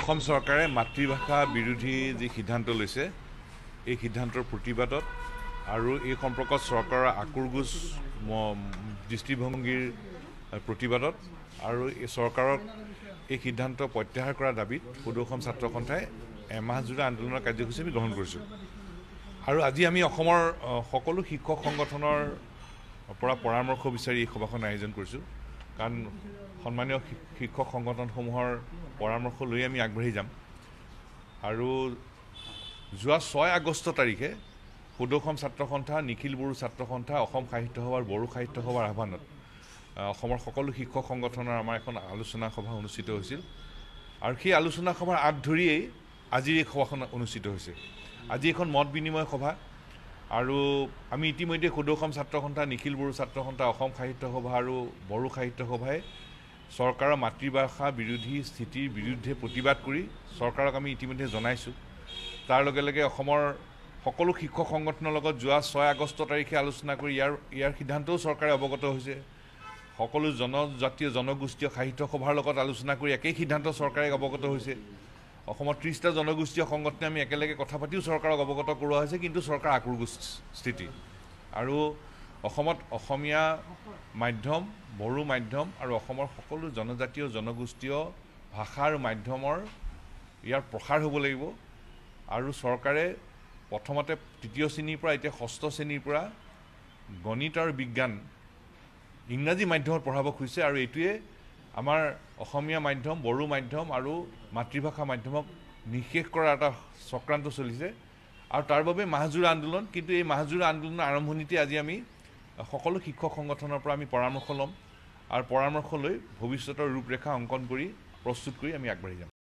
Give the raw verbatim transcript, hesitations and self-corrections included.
অসম চৰকাৰে মাতৃভাষা বিৰোধী যি সিদ্ধান্ত লৈছে এই সিদ্ধান্তৰ প্ৰতিবাদত আৰু এই সম্পৰ্কত চৰকাৰৰ আকুৰগোজ দৃষ্টিভংগীৰ প্ৰতিবাদত আৰু এই চৰকাৰক এই সিদ্ধান্ত প্ৰত্যাহাৰ কৰা দাবীত সদৌ অসম ছাত্ৰ সন্থাই এমাহজোৰা আন্দোলনৰ কাৰ্যসূচী আমি গ্ৰহণ কৰিছোঁ। আৰু আজি আমি অসমৰ সকলো শিক্ষক সংগঠনৰ পৰা পৰামৰ্শ বিচাৰি এই সভাখন আয়োজন কৰিছোঁ, কাৰণ সন্মানীয় শিক্ষক সংগঠনসমূহৰ পৰামৰ্শ লৈ আমি আগবাঢ়ি যাম। আৰু যোৱা ছয় আগষ্ট তাৰিখে সদৌ অসম ছাত্ৰ সন্থা, নিখিল বড়ো ছাত্ৰ সন্থা, অসম সাহিত্য সভাৰ বড়ো সাহিত্য সভাৰ আহ্বানত অসমৰ সকলো শিক্ষক সংগঠনৰ আমাৰ এখন আলোচনা সভা অনুষ্ঠিত হৈছিল। আৰু সেই আলোচনা সভাৰ আঁত ধৰিয়েই আজিৰ এই সভাখন অনুষ্ঠিত হৈছে। আজি এখন মত বিনিময় সভা, আৰু আমি ইতিমধ্যে সদৌ অসম ছাত্ৰ সন্থা, নিখিল বড়ো ছাত্ৰ সন্থা, অসম সাহিত্য সভা আৰু বড়ো সাহিত্য সভাই চৰকাৰৰ মাতৃভাষা বিৰোধী স্থিতিৰ বিৰুদ্ধে প্ৰতিবাদ কৰি চৰকাৰক আমি ইতিমধ্যে জনাইছোঁ। তাৰ লগে লগে অসমৰ সকলো শিক্ষক সংগঠনৰ লগত যোৱা ছয় আগষ্ট তাৰিখে আলোচনা কৰি ইয়াৰ ইয়াৰ সিদ্ধান্তও চৰকাৰে অৱগত হৈছে। সকলো জনজাতীয় জনগোষ্ঠীয় সাহিত্য সভাৰ লগত আলোচনা কৰি একেই সিদ্ধান্ত চৰকাৰে অৱগত হৈছে। অসমৰ ত্ৰিছটা জনগোষ্ঠীয় সংগঠনে আমি একেলগে কথা পাতিও চৰকাৰক অৱগত কৰোৱা হৈছে, কিন্তু চৰকাৰ আকুৰগোজ স্থিতি। আৰু অসমত অসমীয়া মাধ্যম, বড়ো মাধ্যম আৰু অসমৰ সকলো জনজাতীয় জনগোষ্ঠীয় ভাষা আৰু মাধ্যমৰ ইয়াৰ প্ৰসাৰ হ'ব লাগিব। আৰু চৰকাৰে প্ৰথমতে তৃতীয় শ্ৰেণীৰ পৰা এতিয়া ষষ্ঠ শ্ৰেণীৰ পৰা গণিত আৰু বিজ্ঞান ইংৰাজী মাধ্যমত পঢ়াব খুজিছে, আৰু এইটোৱে আমাৰ অসমীয়া মাধ্যম, বড়ো মাধ্যম আৰু মাতৃভাষা মাধ্যমক নিষেধ কৰাৰ এটা চক্ৰান্ত চলিছে। আৰু তাৰ বাবে মাহজোৰা আন্দোলন। কিন্তু এই মাহজোৰা আন্দোলনৰ আৰম্ভণিতে আজি আমি সকলো শিক্ষক সংগঠনৰ পৰা আমি পৰামৰ্শ ল'ম, আৰু পৰামৰ্শ লৈ ভৱিষ্যতৰ ৰূপৰেখা অংকন কৰি প্ৰস্তুত কৰি আমি আগবাঢ়ি যাম।